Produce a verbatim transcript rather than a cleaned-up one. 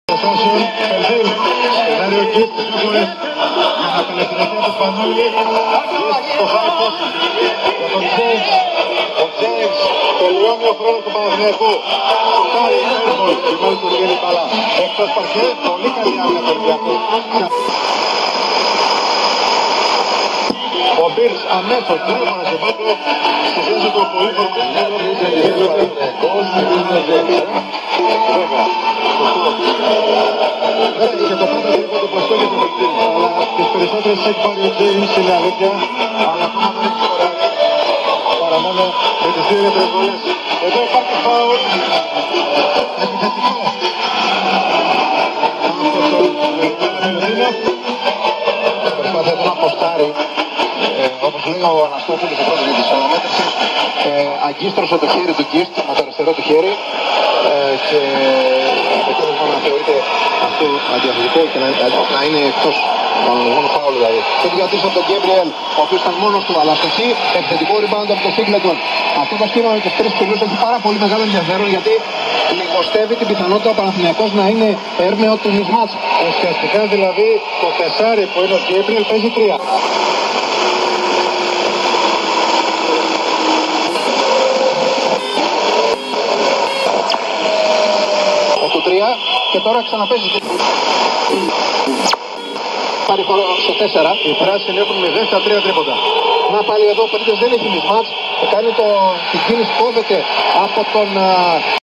Σάσον, Περδίλ, σενάριο εκεί στις νούμερες για να απελευθερωθεί από το Σπανούλη, στο Χάιφος, για τον Τζέιμς, ο Τζέιμς τελειώνει ο χρόνος του Παναθηναϊκού, σουτάρει airball, η μόλι του βγαίνει μπάλα, εκτός παρκέ, πολύ καλή άμυνα του Ολυμπιακού. Ο Μπίρς αμέσως γρήγορα σε πάτρο, στη θέση του πολύ φορτισμένο, και το πρώτο τρίπο του Παστό και του Βεκτήρη, αλλά τις περισσότερες έχει πάρει ο Τζέιμς, είναι αλήθεια, αλλά ακόμα δεν έχει σκοράρει, παρά μόνο με τις δύο δεύτερες βολές. Εδώ υπάρχει φάουλ, επιθετικό, από τον Μιλωτίνο, προσπάθει εδώ να αποστάρει, όπως λέει ο Αναστόπουλος, ο πρώτος για τις αναμέτρησης, αγκίστρωσε το χέρι του Γκίστ με το αριστερό του χέρι και επιτέλους να θεωρείται αυτό αντιαθλητικό και να, να είναι εκτός μόνο φάουλ δηλαδή. Και του διατήσει από τον Γκέμπριελ, ο οποίος ήταν μόνος του, αλλά στο χ, επιθετικό rebound από τον Σίγκλετον. Αυτό το σχήμα με τους τρεις πυλούς έχει πάρα πολύ μεγάλο ενδιαφέρον, γιατί λιγοστεύει την πιθανότητα ο Παναθηναϊκός να είναι έρμεο του μισμάτς. Ουσιαστικά δηλαδή το τεσάρι που είναι ο Γκέμπριελ παίζει τρία. Και τώρα ξαναπέζει πάρει χώρο στο τέσσερα. Οι πράσινοι έχουν μηδέν στα τρία τρίποντα. Να πάλι εδώ ο Περίτες δεν έχει μισμάτς, κάνει το, την κίνηση που κόβεται από τον